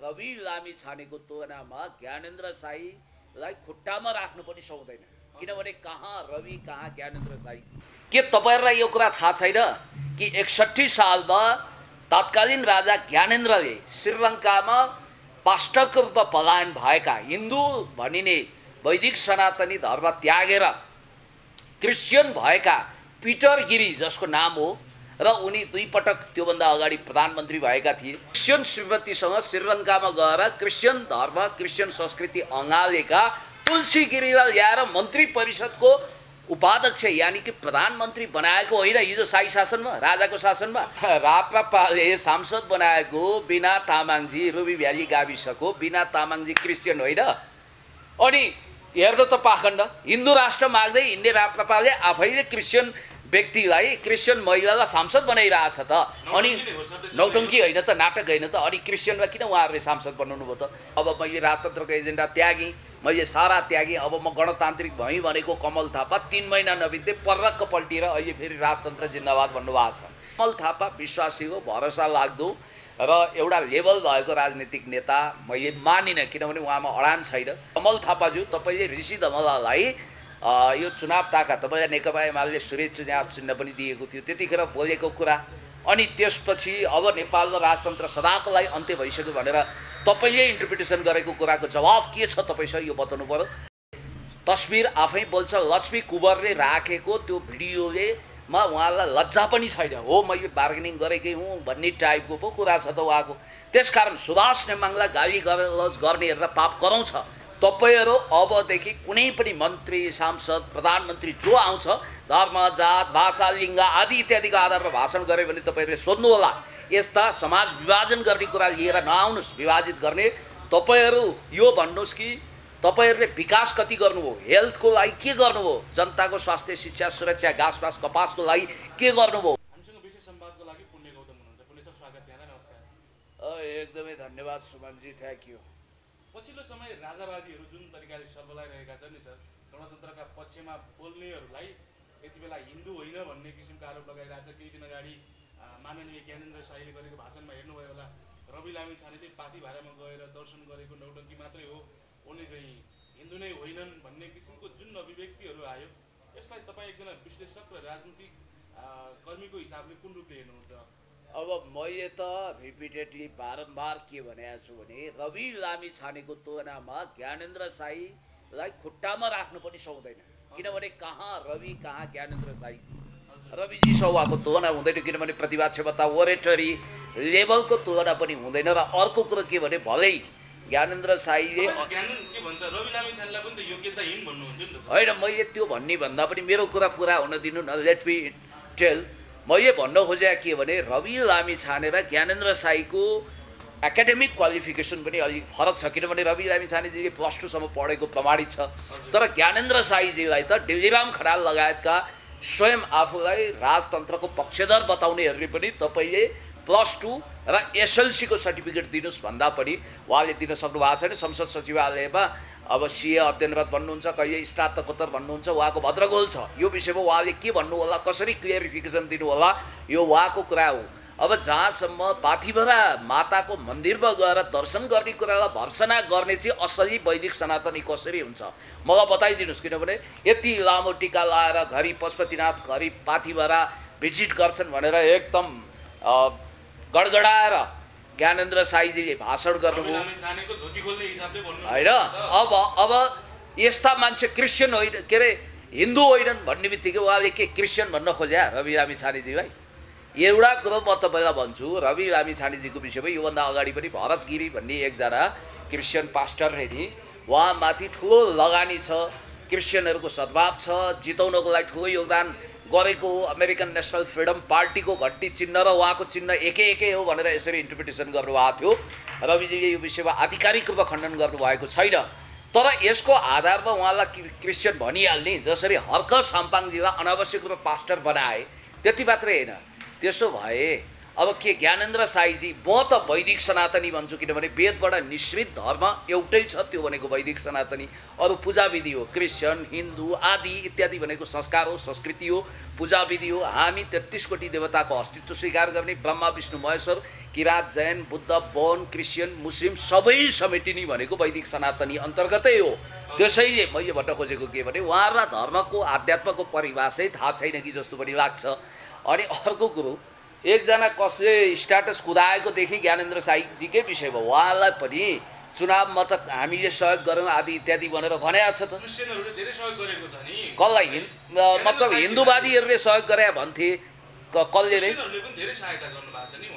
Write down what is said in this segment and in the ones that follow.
रवि लामी छानेको तुलनामा ज्ञानेन्द्र साईलाई खुट्टामा राख्नु पनि सक्दैन, किनभने कहाँ रवि कहाँ ज्ञानेन्द्र साई। के तपाईहरुलाई यो कुरा थाहा छैन कि 61 सालमा तत्कालीन राजा ज्ञानेन्द्रले श्रीलङ्कामा पास्टरको रूपमा पलायन भएका हिन्दू भनिने वैदिक सनातनी धर्म त्यागेर क्रिश्चियन भएका पिटर गिरी, जसको नाम हो, र उनी 2 पटक त्योभन्दा अगाडि प्रधानमन्त्री भएका थिए, क्रिश्चियन श्रीमतीसँग श्रीलङ्कामा गएर क्रिश्चियन धर्म क्रिश्चियन संस्कृति अँगालेका तुलसी गिरीलाई ल्याएर मन्त्री परिषदको उपाध्यक्ष यानी कि प्रधानमन्त्री बनाएको होइन। हिजो शाही शासनमा राजाको शासनमा राप्रपाले सांसद बनाएको बिना तामाङजी, रुबी भ्याली गाविसको बिना तामाङजी क्रिश्चियन होइन। अनि हेर्नु त पाखण्ड, हिन्दू राष्ट्र माग्दै हिँड्ने राप्रपाले आफैले क्रिश्चियन व्यक्तिलाई क्रिश्चियन महिलालाई सांसद बनाइरहेछ त। अनि नौटङ्की होइन त, नाटक होइन त। अनि क्रिश्चियनलाई किन उहाँहरूले सांसद बनाउनु भयो त? अब मैले राजतन्त्रको एजेन्डा त्यागेँ, मैले सारा त्यागेँ, अब म गणतान्त्रिक भएँ भनेको कमल थापा 3 महिना नबित्दै पर्रक्क पल्टिएर अहिले फेरि राजतन्त्र जिन्दाबाद भन्नुभएको छ। कमल थापा विश्वासी हो, भरोसा लाग्दो र एउटा लेभल भएको राजनीतिक नेता मैले मानिनँ, किनभने उहाँमा अडान छैन। कमल थापाज्यू, तपाईँले ऋषि धमलालाई यो चुनाव ताका तपाईँलाई नेकपा एमाले सुरेश चुनाव चिन्ह पनि दिएको थियो, त्यतिखेर बोलेको कुरा। अनि त्यसपछि अब नेपालको राजतन्त्र सदाको लागि अन्त्य भइसक्यो भनेर तपाईँले इन्टरप्रिटेसन गरेको कुराको जवाब के छ तपाईँसँग यो बताउनु पर्यो। तस्बिर आफै बोल्छ, लक्ष्मी कुँवरले राखेको त्यो भिडियोले उहाँलाई लज्जा पनि छैन। हो, मैले बार्गेनिङ गरेकै हुँ भन्ने टाइपको पो कुरा छ त उहाँको। त्यसकारण सुभाष नेमाङलाई गाली गर्नेहरू पाप गराउँछ। तपाईहरु अबदेखि कुनै पनि मन्त्री सांसद प्रधानमन्त्री जो आउँछ धर्म जात भाषा लिङ्ग आदि इत्यादिको आधारमा भाषण गरे भने तपाईहरुले सोध्नु होला। यस्ता समाज विभाजन गर्ने कुरा लिएर नआउनुस्, विभाजित गर्ने। तपाईहरु यो भन्नुस् कि तपाईहरुले विकास कति गर्नुभयो, हेल्थको लागि के गर्नुभयो, जनताको स्वास्थ्य शिक्षा सुरक्षा घाँसपास कपासको लागि के गर्नुभयो। हामीसँग विशेष संवादको लागि पुण्य गौतम हुनुहुन्छ। पुण्य सर, स्वागत छ यहाँलाई। नमस्कार। एकदमै धन्यवाद सुमनजी, थ्याङ्क यू। पछिल्लो समय राजावादीहरू जुन तरिकाले सबलाइरहेका छन् नि सर, गणतन्त्रका पक्षमा बोल्नेहरूलाई यति बेला हिन्दू होइन भन्ने किसिमको आरोप लगाइरहेछ। केही दिन अगाडि माननीय ज्ञानेन्द्र साईले गरेको भाषणमा हेर्नुभयो होला, रवि लामी छानेले पाथी भाडामा गएर दर्शन गरेको नौटङ्की मात्रै हो, उनी चाहिँ हिन्दू नै होइनन् भन्ने किसिमको जुन अभिव्यक्तिहरू आयो, यसलाई तपाईँ एकजना विश्लेषक र राजनीतिक कर्मीको हिसाबले कुन रूपले हेर्नुहुन्छ? अब मैले त रिपिटेडली बारम्बार के भनेको छु भने रवि लामी छानेको तुलनामा ज्ञानेन्द्र साईलाई खुट्टामा राख्नु पनि सक्दैन, किनभने कहाँ रवि कहाँ ज्ञानेन्द्र साई। रविजी उहाँको तुलना हुँदैन, किनभने प्रतिभा क्षमता ओरेटरी लेभलको तुलना पनि हुँदैन। र अर्को कुरो के भने भलै ज्ञानेन्द्र साईले होइन, मैले त्यो भन्ने भन्दा पनि मेरो कुरा पुरा हुन दिनु न, लेट मी टेल। मैले भन्न खोजेँ के भने रवि लामी छाने र ज्ञानेन्द्र साईको एकाडेमिक क्वालिफिकेसन पनि अलिक फरक छ, किनभने रवि लामी छानेजीले +2 सम्म पढेको प्रमाणित छ। तर ज्ञानेन्द्र साईजीलाई त डिल्लीराम खनाल लगायतका स्वयं आफूलाई राजतन्त्रको पक्षधर बताउनेहरूले पनि तपाईँले +2 र SLC को सर्टिफिकेट दिनुस् भन्दा पनि उहाँले दिन सक्नु भएको छैन। संसद सचिवालयमा अब CA अध्ययनरत भन्नुहुन्छ, कहिले स्नातकोत्तर भन्नुहुन्छ, उहाँको भद्रगोल छ। यो विषयमा उहाँले के भन्नु होला, कसरी क्लियरिफिकेसन दिनु होला, यो उहाँको कुरा हो। अब जहाँसम्म पाथिभरा माताको मन्दिरमा गएर दर्शन गर्ने कुरालाई भर्सना गर्ने चाहिँ असली वैदिक सनातनी कसरी हुन्छ मलाई बताइदिनुस्, किनभने यति लामो टीका लाएर घरि पशुपतिनाथ घरि पाथिभरा भिजिट गर्छन् भनेर एकदम गडगडाएर ज्ञानेन्द्र साईजीले भाषण गर्नुभयो होइन। अब यस्ता मान्छे क्रिश्चियन होइन, के अरे हिन्दू होइनन् भन्ने बित्तिकै उहाँले के क्रिश्चियन भन्न खोज्या रवि लामी छानेजीलाई? एउटा कुरो म तपाईँलाई भन्छु, रवि लामी छानेजीको विषयमा योभन्दा अगाडि पनि भरत गिरी भन्ने एकजना क्रिश्चियन पास्टर नि, उहाँमाथि ठुलो लगानी छ, क्रिश्चियनहरूको सद्भाव छ, जिताउनको लागि ठुलो योगदान गरेको अमेरिकन नेसनल फ्रिडम पार्टीको घट्टी चिन्ह र उहाँको चिन्ह एकै हो भनेर यसरी इन्टरप्रिटेसन गर्नुभएको थियो। रविजीले यो विषयमा आधिकारिक रूपमा खण्डन गर्नुभएको छैन। तर यसको आधारमा उहाँलाई क्रिश्चियन भनिहाल्ने, जसरी हर्क साम्पाङजीलाई अनावश्यक रूपमा पास्टर बनाए, त्यति मात्रै होइन। त्यसो भए अब के ज्ञानेन्द्र साईजी म त वैदिक सनातनी भन्छु, किनभने वेदबाट निश्रित धर्म एउटै छ, त्यो भनेको वैदिक सनातनी। अरू पूजाविधि हो, क्रिस्चियन, हिन्दू आदि इत्यादि भनेको संस्कार हो, संस्कृति हो, पूजाविधि हो। हामी 33 कोटी देवताको अस्तित्व स्वीकार गर्ने, ब्रह्मा विष्णु महेश्वर, किराँत, जैन, बुद्ध, बौद्ध, क्रिस्चियन, मुस्लिम सबै समेटिने भनेको वैदिक सनातनी अन्तर्गतै हो। त्यसैले मैले भन्न खोजेको के भने उहाँहरूलाई धर्मको आध्यात्मको परिभाषै थाहा छैन कि जस्तो पनि लाग्छ। अनि अर्को कुरो, एकजना कसले स्ट्याटस कुदाएको देखि ज्ञानेन्द्र साईजीकै विषयमा उहाँलाई पनि चुनावमा त हामीले सहयोग गरौँ आदि इत्यादि भनेर भनेको छ त। क्रिस्चियनहरूले धेरै सहयोग गरेको छ नि। कसलाई मतलब हिन्दूवादीहरूले सहयोग गरे भन्थे, कसले नै क्रिस्चियनहरूले पनि धेरै सहायता गर्नुभएको छ नि।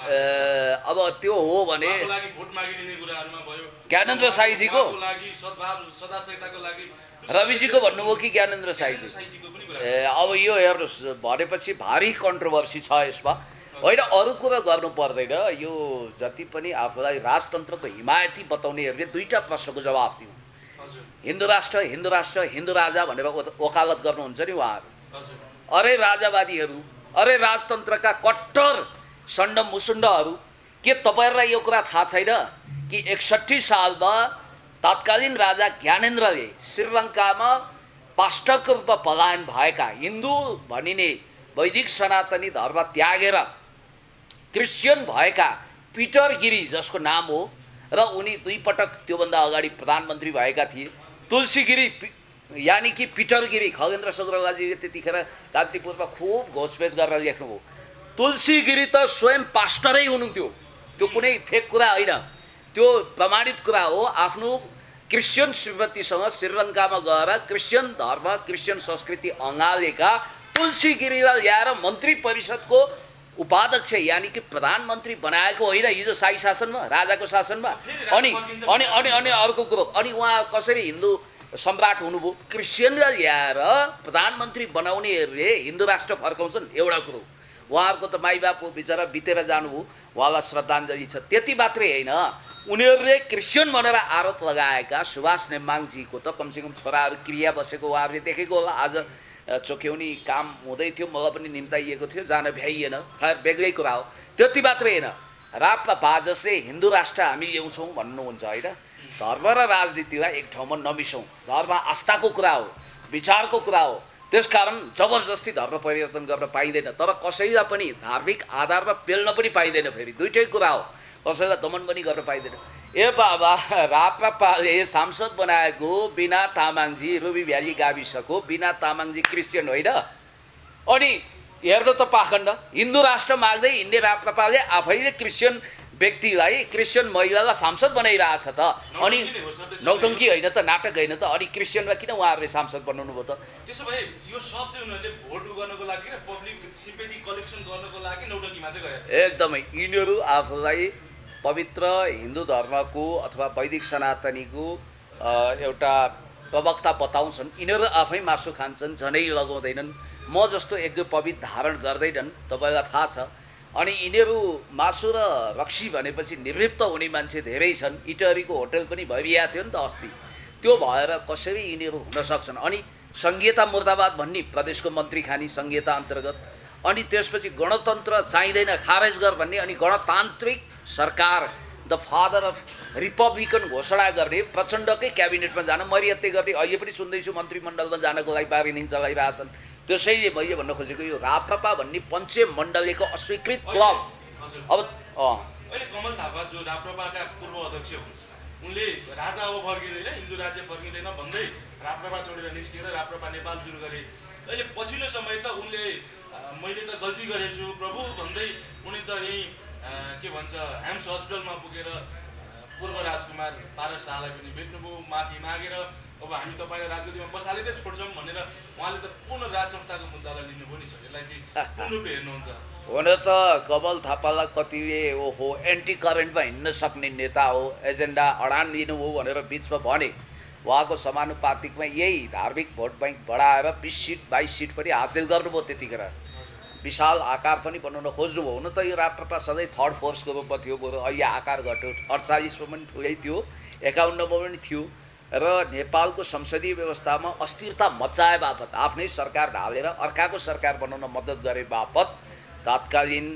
अब त्यो हो भने उहाँको लागि भोट मागिदिने कुराहरुमा भयो, ज्ञानेन्द्र साईजीको उहाँको लागि सद्भाव सदाशयताको लागि रविजीको भन्नुभयो कि ज्ञानेन्द्र साईजी? साईजीको पनि कुरा। अब यो हेर्नुहोस्, भनेपछि भारी कन्ट्रोभर्सी छ यसमा होइन। अरू कुरा गर्नु पर्दैन। यो जति पनि आफूलाई राजतन्त्रको हिमायती बताउनेहरूले दुईटा प्रश्नको जवाफ दिनु। हिन्दू राष्ट्र, हिन्दू राष्ट्र, हिन्दू राजा भनेर वकालत गर्नुहुन्छ नि उहाँहरू। अरे राजावादीहरू, अरे राजतन्त्रका कट्टर सण्ड मुसुण्डहरू, के तपाईँहरूलाई यो कुरा थाहा छैन कि 61 सालमा तत्कालीन राजा ज्ञानेन्द्रले श्रीलङ्कामा पास्टरको रूपमा पलायन भएका हिन्दू भनिने वैदिक सनातनी धर्म त्यागेर क्रिस्चियन भएका पिटर गिरी, जसको नाम हो, र उनी 2 पटक त्योभन्दा अगाडि प्रधानमन्त्री भएका थिए, तुलसी गिरी यानी कि पिटर गिरी, खगेन्द्र सग्रवालजीले त्यतिखेर कान्तिपुरमा खुब घोषपेच गरेर लेख्नुभयो। तुलसी गिरी त स्वयं पास्टरै हुनुहुन्थ्यो, त्यो कुनै फेक कुरा होइन, त्यो प्रमाणित कुरा हो। आफ्नो क्रिस्चियन श्रीमतीसँग श्रीलङ्कामा गएर क्रिस्चियन धर्म, क्रिस्चियन संस्कृति अँगालेका तुलसी गिरीलाई ल्याएर मन्त्री परिषदको उपाध्यक्ष यानी कि प्रधानमन्त्री बनाएको होइन हिजो शाही शासनमा, राजाको शासनमा। अनि अनि अनि अनि अर्को कुरो, अनि उहाँ कसरी हिन्दू सम्राट हुनुभयो? क्रिस्चियनलाई ल्याएर प्रधानमन्त्री बनाउनेहरूले हिन्दू राष्ट्र फर्काउँछन्, एउटा कुरो। उहाँहरूको त माइबाप बिचरा बितेर जानुभयो, उहाँलाई श्रद्धाञ्जली छ। त्यति मात्रै होइन, उनीहरूले क्रिस्चियन भनेर आरोप लगाएका सुभाष नेम्बाङजीको त कमसेकम छोराहरू क्रिया बसेको उहाँहरूले देखेको होला। आज चोक्याउने काम हुँदै थियो, मलाई पनि निम्ताइएको थियो, जान भ्याइएन, खैर बेग्लै कुरा हो। त्यति मात्रै होइन, राप्रपा जसले हिन्दू राष्ट्र हामी ल्याउँछौँ भन्नुहुन्छ होइन, धर्म र राजनीतिलाई एक ठाउँमा नमिसौँ। धर्म आस्थाको कुरा हो, विचारको कुरा हो, त्यसकारण जबरजस्ती धर्म परिवर्तन गर्न पाइँदैन। तर कसैलाई पनि धार्मिक आधारमा पेल्न पनि पाइँदैन। फेरि दुईटै कुरा हो, कसैलाई दमन पनि गर्न पाइँदैन। ए बाबा, राप्रपाले सांसद बनाएको बिना तामाङजी, रुबी भ्याली गाविसको बिना तामाङजी क्रिस्चियन होइन? अनि हेर्नु त पाखण्ड, हिन्दू राष्ट्र माग्दै हिँड्ने राप्रपाले आफैले क्रिस्चियन व्यक्तिलाई, क्रिस्चियन महिलालाई सांसद बनाइरहेछ त। अनि नौटङ्की होइन त, नाटक होइन त? अनि क्रिस्चियनलाई किन उहाँहरूले सांसद बनाउनु भयो त? त्यसो भए यो सब चाहिँ उनीहरूले भोट गर्नको लागि र पब्लिक सिम्पेथी कलेक्सन गर्नको लागि नौटङ्की मात्रै गरे। एकदमै यिनीहरू आफूलाई पवित्र हिन्दू धर्मको अथवा वैदिक सनातनीको एउटा प्रवक्ता बताउँछन्। यिनीहरू आफै मासु खान्छन्, झनै लगाउँदैनन्, म जस्तो एक दुई पवित्र धारण गर्दैनन्, तपाईँलाई थाहा छ। अनि यिनीहरू मासु र रक्सी भनेपछि निवृत्त हुने मान्छे धेरै छन्। इटहरीको होटल पनि भइरहेको थियो नि त अस्ति, त्यो भएर कसरी यिनीहरू हुन सक्छन्? अनि संघीयता मुर्दाबाद भन्ने प्रदेशको मन्त्री खानी संघीयता अन्तर्गत, अनि त्यसपछि गणतन्त्र चाहिँदैन खारेज गर भन्ने, अनि गणतान्त्रिक सरकार द फादर अफ रिपब्लिकन घोषणा गर्ने, प्रचण्डकै क्याबिनेटमा जान मर्यादा गर्ने, अहिले पनि सुन्दैछु मन्त्रीमण्डलमा जानको लागि बार्गेनिङ चलाइरहेछन्। त्यसैले मैले भन्न खोजेको यो राप्रपा भन्ने पञ्चमण्डलीको अस्वीकृत क्लब। अब अहिले कमल थापा जो राप्रपाका पूर्व अध्यक्ष हुन्, उनले राजा अब फर्किँदैन, हिन्दू राज्य फर्किँदैन भन्दै राप्रपा छोडेर निस्किएर राप्रपा नेपाल सुरु गरे। अहिले पछिल्लो समय त उनले मैले त गल्ती गरेछु प्रभु भन्दै उनी त यही के भन्छ एम्स हस्पिटलमा पुगेर पूर्व राजकुमार पारस शाहलाई पनि भेट्नुभयो, माफी मागेर अब हामी तपाईँलाई राजगद्दीमा बसालेरै छोड्छौँ भनेर उहाँले त पूर्ण राज संस्थाको मुद्दालाई लिनुभयो नि। सर यसलाई चाहिँ पूर्ण रूपले हेर्नुहुन्छ? हुन त कमल थापालाई कतिले ओहो एन्टी करेन्टमा हिँड्न सक्ने नेता हो, एजेन्डा अडान लिनुभयो भनेर बिचमा भने। उहाँको समानुपातिकमा यही धार्मिक भोट ब्याङ्क बढाएर 20 सिट 22 सिट पनि हासिल गर्नुभयो। त्यतिखेर विशाल आकार पनि बनाउन खोज्नुभयो। हुन त यो राप्रपा सधैँ थर्ड फोर्सको रूपमा थियो, बरु अहिले आकार घट्यो। 48 मा पनि ठुलै थियो, 51 मा पनि थियो। र नेपालको संसदीय व्यवस्थामा अस्थिरता मचाए बापत आफ्नै सरकार ढालेर अर्काको सरकार बनाउन मद्दत गरे बापत तत्कालीन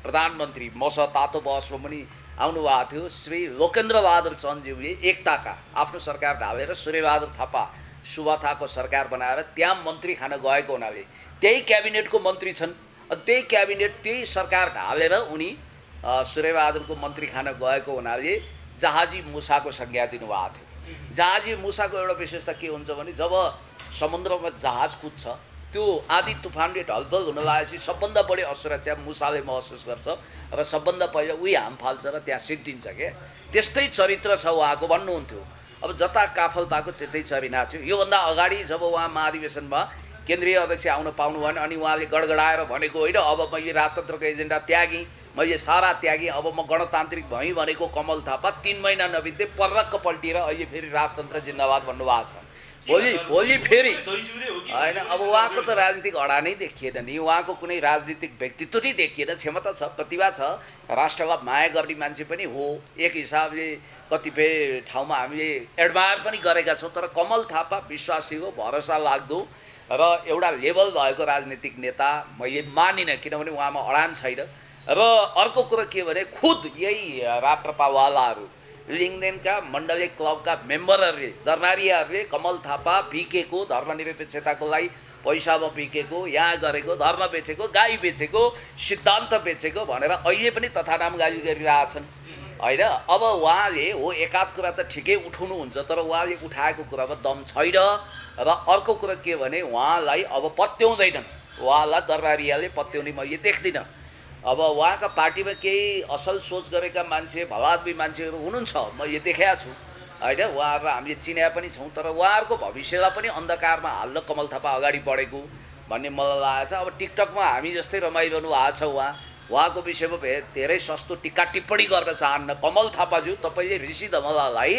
प्रधानमन्त्री मसँग तातो बहसमा पनि आउनुभएको थियो श्री लोकेन्द्रबहादुर चन्दज्यूले एकताका आफ्नो सरकार ढालेर सूर्यबहादुर थापा सुवाथाको सरकार बनाएर त्यहाँ मन्त्री खान गएको हुनाले त्यही क्याबिनेटको मन्त्री छन्। त्यही क्याबिनेट त्यही सरकार ढालेर उनी सूर्यबहादुरको मन्त्री खान गएको हुनाले जहाजी मुसाको संज्ञा दिनुभएको थियो। जहाजी मुसाको एउटा विशेषता के हुन्छ भने जब समुद्रमा जहाज कुद्छ त्यो आधी तुफानले ढलढल हुन लागेपछि सबभन्दा बढी असुरक्षा मुसाले महसुस गर्छ र सबभन्दा पहिला उही हाम फाल्छ र त्यहाँ सिद्धिन्छ क्या। त्यस्तै चरित्र छ उहाँको भन्नुहुन्थ्यो। अब जता काफल पाएको त्यतै चरिना थियो। योभन्दा अगाडि जब उहाँ महाधिवेशनमा केन्द्रीय अध्यक्ष आउन पाउनु भएन अनि उहाँले गडगडाएर भनेको होइन अब मैले राजतन्त्रको एजेन्डा त्यागेँ, मैले सारा त्यागेँ, अब म गणतान्त्रिक भएँ भनेको कमल थापा 3 महिना नबित्दै पर्रक्क पल्टिएर अहिले फेरि राजतन्त्र जिन्दाबाद भन्नुभएको छ। भोलि फेरि होइन अब उहाँको त राजनीतिक अडा नै देखिएन नि, उहाँको कुनै राजनीतिक व्यक्तित्व नै देखिएन। क्षमता छ, प्रतिभा छ, राष्ट्रलाई माया गर्ने मान्छे पनि हो, एक हिसाबले कतिपय ठाउँमा हामीले एडमायर पनि गरेका छौँ। तर कमल थापा विश्वासी हो, भरोसा लाग्दो र एउटा लेभल भएको राजनीतिक नेता मैले मानिनँ, किनभने उहाँमा अडान छैन। र अर्को कुरो के भने खुद यही राप्रपावालाहरू लिङ्गदेनका मण्डलीय क्लबका मेम्बरहरूले दरबारीहरूले कमल थापा बिकेको, धर्मनिरपेक्षताको लागि पैसामा बिकेको, यहाँ गरेको, धर्म बेचेको, गाई बेचेको, सिद्धान्त बेचेको भनेर अहिले पनि तथानाम गाली गरिरहेछन् होइन। अब उहाँले हो एकाध कुरा त ठिकै उठाउनुहुन्छ, तर उहाँले उठाएको कुरामा दम छैन। र अर्को कुरो के भने उहाँलाई अब पत्याउँदैनन्, उहाँलाई दरबारीहरूले पत्याउने मैले देख्दिनँ। अब उहाँका पार्टीमा केही असल सोच गरेका मान्छे, भलाद्मी मान्छेहरू हुनुहुन्छ, मैले देखेको छु होइन, उहाँहरूलाई हामीले चिने पनि छौँ। तर उहाँहरूको भविष्यलाई पनि अन्धकारमा हाल्न कमल थापा अगाडि बढेको भन्ने मलाई लागेको छ। अब टिकटकमा हामी जस्तै रमाइरहनु भएको छ। उहाँको विषयमा धेरै सस्तो टिक्का टिप्पणी गर्न चाहन्न। कमल थापाज्यू, तपाईँले ऋषि धमलालाई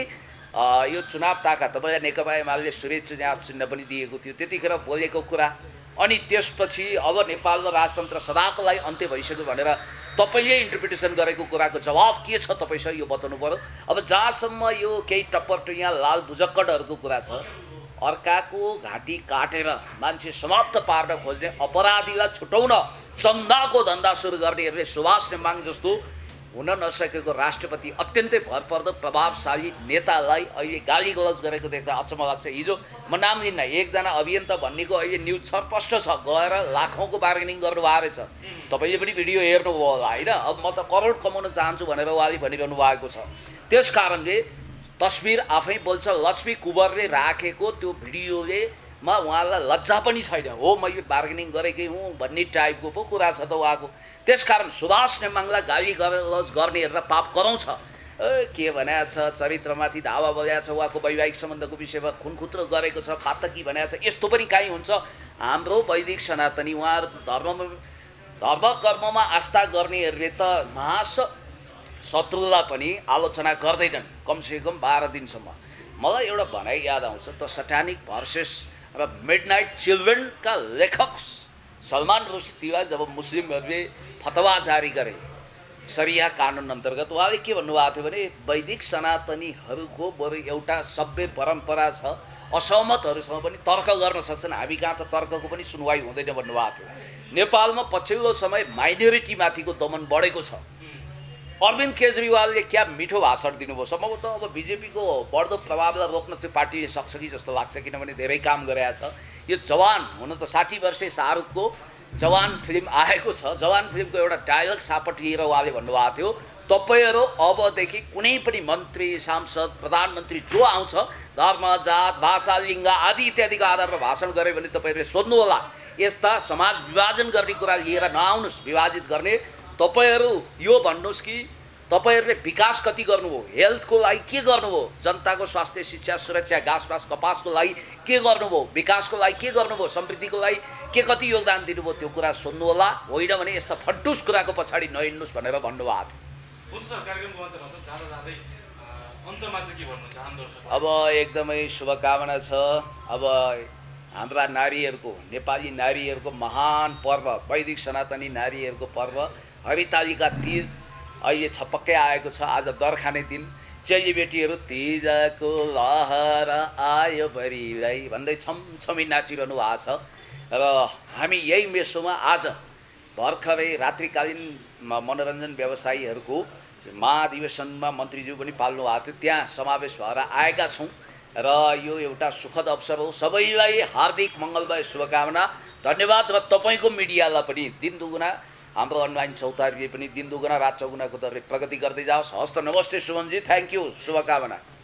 यो चुनाव ताका तपाईँलाई नेकपा एमाले सुरेश चुनाव चिन्ह पनि दिएको थियो, त्यतिखेर बोलेको कुरा, अनि त्यसपछि अब नेपालमा राजतन्त्र सदाको लागि अन्त्य भइसक्यो भनेर तपाईँले इन्टरप्रिटेसन गरेको कुराको जवाब के छ तपाईँसँग यो बताउनु पर्यो। अब जहाँसम्म यो केही टप्परटुइया लाल बुझक्कडहरूको कुरा छ, अर्काको घाँटी काटेर मान्छे समाप्त पार्न खोज्ने अपराधीलाई छुटाउन चन्दाको धन्दा सुरु गर्नेहरूले सुभाष नेमाङ जस्तो हुन नसकेको राष्ट्रपति अत्यन्तै भरपर्दो प्रभावशाली नेतालाई अहिले गाली गलौज गरेको देख्दा अचम्म लाग्छ। हिजो म नाम लिन्न, एकजना अभियन्ता भन्नेको अहिले न्युज स्पष्ट छ, गएर लाखौँको बार्गेनिङ गर्नुभएको रहेछ। तपाईँले पनि भिडियो हेर्नुभयो होला होइन। अब म त करोड कमाउन चाहन्छु भनेर उहाँले भनिरहनु भएको छ। त्यस कारणले तस्बिर आफै बोल्छ। लक्ष्मी कुँवरले राखेको त्यो भिडियोले उहाँलाई लज्जा पनि छैन। हो मैले बार्गेनिङ गरेकै हुँ भन्ने टाइपको पो कुरा छ त उहाँको। त्यसकारण सुभाष नेमाङलाई गाली गर्नेहरूलाई पाप कराउँछ। के भनेको छ, चरित्रमाथि धावा बजाएको छ, उहाँको वैवाहिक सम्बन्धको विषयमा खुनखुत्रो गरेको छ, पातकी भनेको छ। यस्तो पनि काहीँ हुन्छ? हाम्रो वैदिक सनातनी उहाँहरू धर्म कर्ममा आस्था गर्नेहरूले त शत्रुलाई पनि आलोचना गर्दैनन् कमसेकम 12 दिनसम्म। मलाई एउटा भनाइ याद आउँछ, द सटानिक भर्सेस र मिडनाइट चिल्ड्रेनका लेखक सलमान रुस्दीलाई जब मुस्लिमहरूले फतवा जारी गरे सरिया कानुन अन्तर्गत, उहाँले के भन्नुभएको थियो भने वैदिक सनातनीहरूको बरु एउटा सभ्य परम्परा छ, असहमतहरूसँग पनि तर्क गर्न सक्छन्, हामी कहाँ त तर्कको पनि सुनवाई हुँदैन भन्नुभएको थियो। नेपालमा पछिल्लो समय माइनोरिटीमाथिको दमन बढेको छ। अरविन्द केजरीवालले क्या मिठो भाषण दिनुभयो। सम्भवतः अब बिजेपीको बढ्दो प्रभावलाई रोक्न त्यो पार्टीले सक्छ कि जस्तो लाग्छ, किनभने धेरै काम गरेको छ। यो जवान हुन त 60 वर्षे शाहरुखको जवान फिल्म आएको छ। जवान फिल्मको एउटा डायलग सापट लिएर उहाँले भन्नुभएको थियो, तपाईँहरू अबदेखि कुनै पनि मन्त्री, सांसद, प्रधानमन्त्री जो आउँछ धर्म, जात, भाषा, लिङ्ग आदि इत्यादिको आधारमा भाषण गरे भने तपाईँहरूले सोध्नु होला, यस्ता समाज विभाजन गर्ने कुरा लिएर नआउनुहोस्, विभाजित गर्ने। तपाईहरू यो भन्नुहोस् कि तपाईहरूले विकास कति गर्नुभयो, हेल्थको लागि के गर्नुभयो, जनताको स्वास्थ्य, शिक्षा, सुरक्षा, घाँसपास, कपासको लागि के गर्नुभयो, विकासको लागि के गर्नुभयो, समृद्धिको लागि के कति योगदान दिनुभयो, त्यो कुरा सोध्नु होला। होइन भने यस्ता फन्टुस कुराको पछाडि नहिँड्नुहोस् भनेर भन्नुभएको थियो। अब एकदमै शुभकामना छ। अब हाम्रा नारीहरूको, नेपाली नारीहरूको महान पर्व, वैदिक सनातनी नारीहरूको पर्व हरितालिका तीज अहिले छपक्कै आएको छ। आज दरखाने दिन चेलीबेटीहरू तीजको लहर आयो भरिलाई भन्दै छमछमी नाचिरहनु भएको छ। र हामी यही मेसोमा आज भर्खरै रात्रिकालीन मनोरञ्जन व्यवसायीहरूको महाधिवेशनमा मन्त्रीज्यू पनि पाल्नु भएको थियो, त्यहाँ समावेश भएर आएका छौँ र यो एउटा सुखद अवसर हो। सबैलाई हार्दिक मङ्गलमय शुभकामना, धन्यवाद। र तपाईँको मिडियालाई पनि दिन दुगुना, हाम्रो अनलाइन चौतारीले पनि दिन दुगुना रात चौगुनाको दरले प्रगति गर्दै जाओस्। हस्त, नमस्ते सुमनजी, थ्याङ्क यू, शुभकामना।